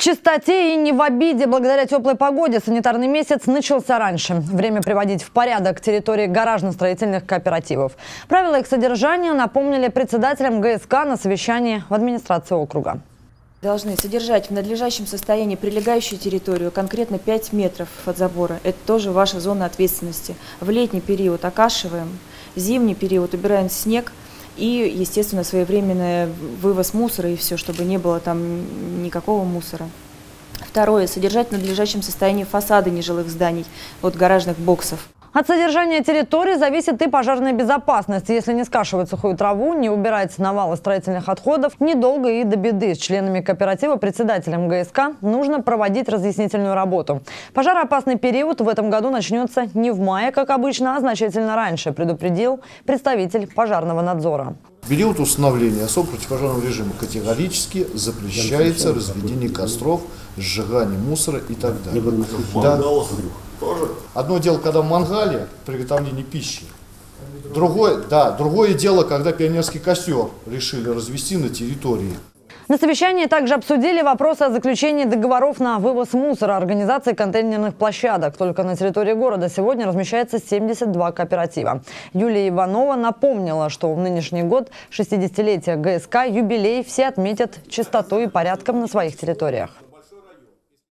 чистоте и не в обиде. Благодаря теплой погоде санитарный месяц начался раньше. Время приводить в порядок территории гаражно-строительных кооперативов. Правила их содержания напомнили председателям ГСК на совещании в администрации округа. Должны содержать в надлежащем состоянии прилегающую территорию, конкретно 5 метров от забора. Это тоже ваша зона ответственности. В летний период окашиваем, в зимний период убираем снег и, естественно, своевременный вывоз мусора и все, чтобы не было там никакого мусора. Второе. Содержать в надлежащем состоянии фасады нежилых зданий, от гаражных боксов. От содержания территории зависит и пожарная безопасность. Если не скашивать сухую траву, не убирать навалы строительных отходов, недолго и до беды. С членами кооператива, председателем ГСК, нужно проводить разъяснительную работу. Пожароопасный период в этом году начнется не в мае, как обычно, а значительно раньше, предупредил представитель пожарного надзора. В период установления особо противопожарного режима категорически запрещается разведение костров, сжигание мусора и так далее. Да. Одно дело, когда в мангале приготовление пищи. Другое дело, когда пионерский костер решили развести на территории. На совещании также обсудили вопросы о заключении договоров на вывоз мусора, организации контейнерных площадок. Только на территории города сегодня размещается 72 кооператива. Юлия Иванова напомнила, что в нынешний год, 60-летие ГСК, юбилей, все отметят чистотой и порядком на своих территориях.